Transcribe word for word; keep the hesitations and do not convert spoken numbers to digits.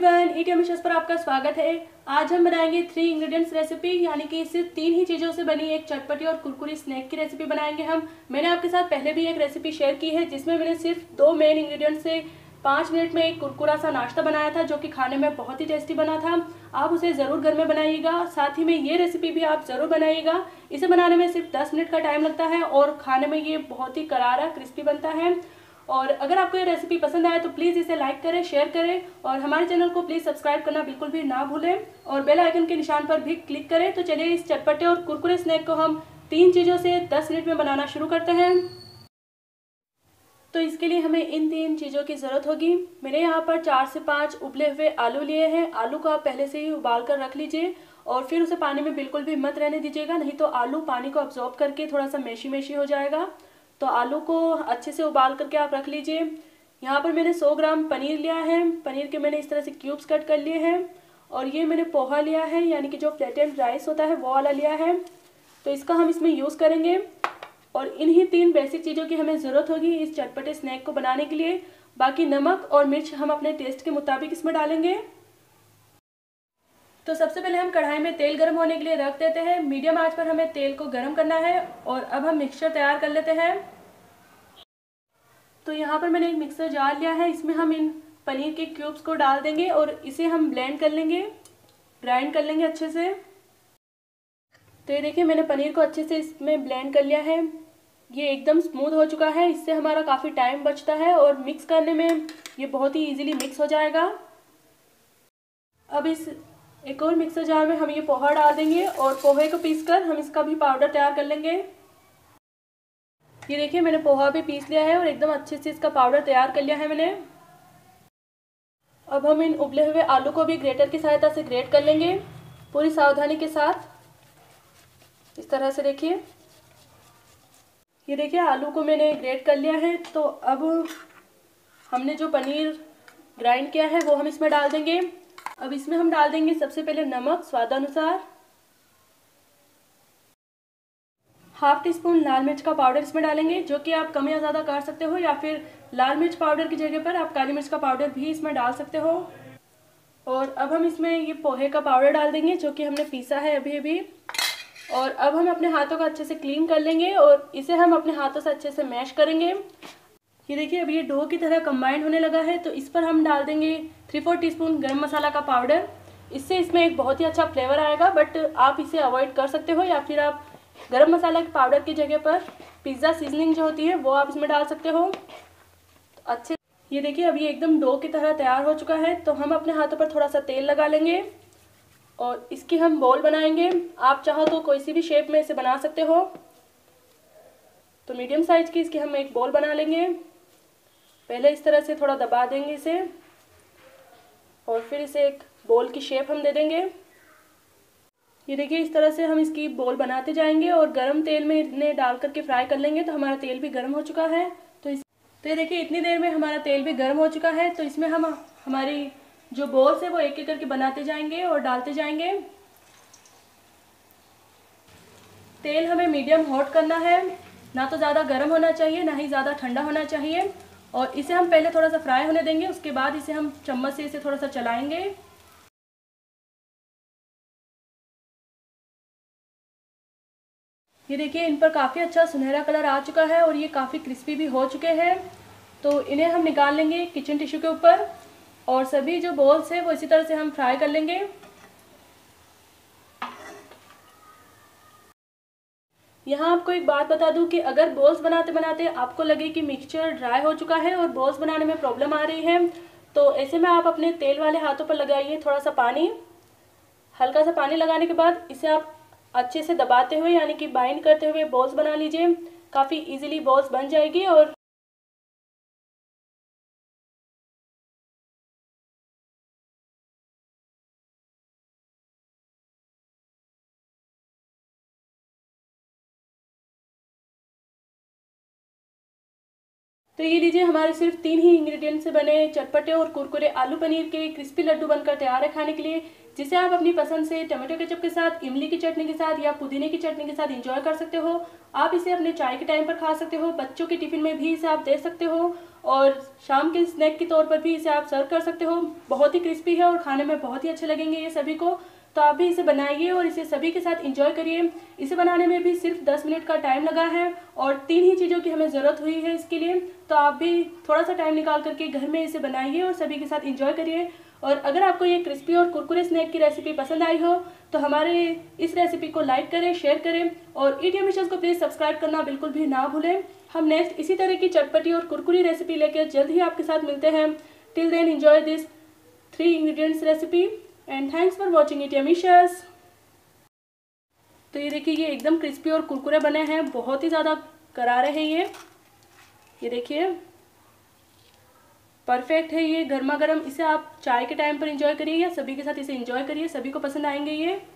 Everyone, ईट yummy chefs पर आपका स्वागत है। आज हम बनाएंगे थ्री इंग्रेडिएंट्स रेसिपी, यानी कि सिर्फ तीन ही चीज़ों से बनी एक चटपटी और कुरकुरी स्नैक की रेसिपी बनाएंगे हम। मैंने आपके साथ पहले भी एक रेसिपी शेयर की है जिसमें मैंने सिर्फ दो मेन इंग्रेडिएंट्स से पाँच मिनट में एक कुरकुरा सा नाश्ता बनाया था, जो कि खाने में बहुत ही टेस्टी बना था। आप उसे ज़रूर घर में बनाइएगा, साथ ही में ये रेसिपी भी आप ज़रूर बनाइएगा। इसे बनाने में सिर्फ दस मिनट का टाइम लगता है और खाने में ये बहुत ही करारा क्रिस्पी बनता है। और अगर आपको ये रेसिपी पसंद आए तो प्लीज़ इसे लाइक करें, शेयर करें और हमारे चैनल को प्लीज़ सब्सक्राइब करना बिल्कुल भी ना भूलें और बेल आइकन के निशान पर भी क्लिक करें। तो चलिए इस चटपटे और कुरकुरे स्नैक को हम तीन चीज़ों से दस मिनट में बनाना शुरू करते हैं। तो इसके लिए हमें इन तीन चीज़ों की ज़रूरत होगी। मैंने यहाँ पर चार से पाँच उबले हुए आलू लिए हैं। आलू को आप पहले से ही उबाल कर रख लीजिए और फिर उसे पानी में बिल्कुल भी मत रहने दीजिएगा, नहीं तो आलू पानी को अब्जॉर्ब करके थोड़ा सा मेशी मेशी हो जाएगा। तो आलू को अच्छे से उबाल करके आप रख लीजिए। यहाँ पर मैंने सौ ग्राम पनीर लिया है। पनीर के मैंने इस तरह से क्यूब्स कट कर लिए हैं। और ये मैंने पोहा लिया है, यानी कि जो फ्लैटेंड राइस होता है वो वाला लिया है। तो इसका हम इसमें यूज़ करेंगे और इन्हीं तीन बेसिक चीज़ों की हमें ज़रूरत होगी इस चटपटे स्नैक को बनाने के लिए। बाकी नमक और मिर्च हम अपने टेस्ट के मुताबिक इसमें डालेंगे। तो सबसे पहले हम कढ़ाई में तेल गर्म होने के लिए रख देते हैं। मीडियम आंच पर हमें तेल को गर्म करना है और अब हम मिक्सचर तैयार कर लेते हैं। तो यहाँ पर मैंने एक मिक्सर जार लिया है, इसमें हम इन पनीर के क्यूब्स को डाल देंगे और इसे हम ब्लेंड कर लेंगे, ग्राइंड कर लेंगे अच्छे से। तो ये देखिए मैंने पनीर को अच्छे से इसमें ब्लेंड कर लिया है। ये एकदम स्मूथ हो चुका है, इससे हमारा काफ़ी टाइम बचता है और मिक्स करने में ये बहुत ही इजीली मिक्स हो जाएगा। अब इस एक और मिक्सर जार में हम ये पोहा डाल देंगे और पोहे को पीसकर हम इसका भी पाउडर तैयार कर लेंगे। ये देखिए मैंने पोहा भी पीस लिया है और एकदम अच्छे से इसका पाउडर तैयार कर लिया है मैंने। अब हम इन उबले हुए आलू को भी ग्रेटर की सहायता से ग्रेट कर लेंगे, पूरी सावधानी के साथ। इस तरह से देखिए, ये देखिए आलू को मैंने ग्रेट कर लिया है। तो अब हमने जो पनीर ग्राइंड किया है वो हम इसमें डाल देंगे। अब इसमें हम डाल देंगे सबसे पहले नमक स्वादानुसार, हाफ टी स्पून लाल मिर्च का पाउडर इसमें डालेंगे, जो कि आप कम या ज़्यादा कर सकते हो, या फिर लाल मिर्च पाउडर की जगह पर आप काली मिर्च का पाउडर भी इसमें डाल सकते हो। और अब हम इसमें ये पोहे का पाउडर डाल देंगे, जो कि हमने पीसा है अभी अभी। और अब हम अपने हाथों को अच्छे से क्लीन कर लेंगे और इसे हम अपने हाथों से अच्छे से मैश करेंगे। ये देखिए अब ये डो की तरह कंबाइंड होने लगा है। तो इस पर हम डाल देंगे थ्री फोर टीस्पून गरम मसाला का पाउडर। इससे इसमें एक बहुत ही अच्छा फ्लेवर आएगा, बट आप इसे अवॉइड कर सकते हो, या फिर आप गरम मसाला के पाउडर की जगह पर पिज़्ज़ा सीजनिंग जो होती है वो आप इसमें डाल सकते हो। तो अच्छे ये देखिए अब ये एकदम डो की तरह तैयार हो चुका है। तो हम अपने हाथों पर थोड़ा सा तेल लगा लेंगे और इसकी हम बॉल बनाएंगे। आप चाहो तो कोई सी भी शेप में इसे बना सकते हो। तो मीडियम साइज की इसकी हम एक बॉल बना लेंगे। पहले इस तरह से थोड़ा दबा देंगे इसे और फिर इसे एक बॉल की शेप हम दे देंगे। ये देखिए इस तरह से हम इसकी बॉल बनाते जाएंगे और गरम तेल में इन्हें डाल करके फ्राई कर लेंगे। तो हमारा तेल भी गर्म हो चुका है। तो इस तो ये देखिए इतनी देर में हमारा तेल भी गर्म हो चुका है। तो इसमें हम हमारी जो बॉल्स है वो एक एक करके बनाते जाएंगे और डालते जाएंगे। तेल हमें मीडियम हॉट करना है, ना तो ज़्यादा गर्म होना चाहिए ना ही ज़्यादा ठंडा होना चाहिए। और इसे हम पहले थोड़ा सा फ्राई होने देंगे, उसके बाद इसे हम चम्मच से इसे थोड़ा सा चलाएंगे। ये देखिए इन पर काफ़ी अच्छा सुनहरा कलर आ चुका है और ये काफ़ी क्रिस्पी भी हो चुके हैं। तो इन्हें हम निकाल लेंगे किचन टिश्यू के ऊपर और सभी जो बॉल्स है वो इसी तरह से हम फ्राई कर लेंगे। यहाँ आपको एक बात बता दूं कि अगर बॉल्स बनाते बनाते आपको लगे कि मिक्सचर ड्राई हो चुका है और बॉल्स बनाने में प्रॉब्लम आ रही है, तो ऐसे में आप अपने तेल वाले हाथों पर लगाइए थोड़ा सा पानी। हल्का सा पानी लगाने के बाद इसे आप अच्छे से दबाते हुए, यानी कि बाइंड करते हुए बॉल्स बना लीजिए। काफ़ी इजीली बॉल्स बन जाएगी। और तो ये लीजिए हमारे सिर्फ तीन ही इंग्रेडिएंट से बने चटपटे और कुरकुरे आलू पनीर के क्रिस्पी लड्डू बनकर तैयार है खाने के लिए। जिसे आप अपनी पसंद से टमाटो केचप के साथ, इमली की चटनी के साथ या पुदीने की चटनी के साथ एंजॉय कर सकते हो। आप इसे अपने चाय के टाइम पर खा सकते हो, बच्चों के टिफ़िन में भी इसे आप दे सकते हो और शाम के स्नैक के तौर पर भी इसे आप सर्व कर सकते हो। बहुत ही क्रिस्पी है और खाने में बहुत ही अच्छे लगेंगे ये सभी को। तो आप भी इसे बनाइए और इसे सभी के साथ एंजॉय करिए। इसे बनाने में भी सिर्फ दस मिनट का टाइम लगा है और तीन ही चीज़ों की हमें ज़रूरत हुई है इसके लिए। तो आप भी थोड़ा सा टाइम निकाल करके घर में इसे बनाइए और सभी के साथ एंजॉय करिए। और अगर आपको ये क्रिस्पी और कुरकुरे स्नैक की रेसिपी पसंद आई हो तो हमारे इस रेसिपी को लाइक करें, शेयर करें और ईट यम्मी शोज़ को प्लीज़ सब्सक्राइब करना बिल्कुल भी ना भूलें। हम नेक्स्ट इसी तरह की चटपटी और कुरकुरी रेसिपी लेकर जल्द ही आपके साथ मिलते हैं। Till then enjoy this three ingredients recipe and thanks for watching eat yummy shows. तो ये देखिए, ये एकदम क्रिस्पी और कुरकुरे बने हैं, बहुत ही ज़्यादा करारे हैं ये ये देखिए परफेक्ट है ये, गर्मा गर्म। इसे आप चाय के टाइम पर एंजॉय करिए या सभी के साथ इसे एंजॉय करिए, सभी को पसंद आएंगे ये।